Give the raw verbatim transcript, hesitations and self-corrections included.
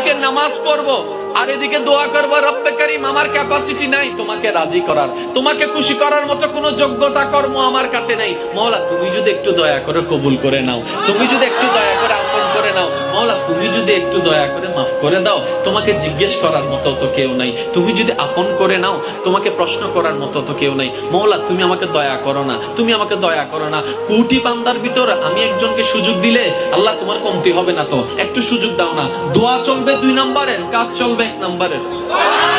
এদিকে নামাজ পড়বো আর এদিকে দোয়া করবো, রব্বে কারীম আমার ক্যাপাসিটি নাই তোমাকে রাজি করার, তোমাকে খুশি করার মতো কোনো যোগ্যতা কর্ম আমার কাছে নাই। মওলা তুমি যদি একটু দয়া করে কবুল করে নাও, তুমি যদি একটু দয়া করে আপন করে নাও, মওলা তুমি যদি একটু দয়া করে মাফ করে দাও, তোমাকে জিজ্ঞেস করার মতো তো কেউ নাই, তুমি যদি আপন করে নাও তোমাকে প্রশ্ন করার মতো তো কেউ নাই। মওলা তুমি আমাকে দয়া করো না, তুমি আমাকে দয়া করো না। কোটি বান্দার ভিতর আমি একজনকে সুযোগ দিলে আল্লাহ তোমার কমতি হবে না তো, একটু সুযোগ দাও না। দোয়া চলবে দুই নম্বরের, কাজ চলবে এক নম্বরের।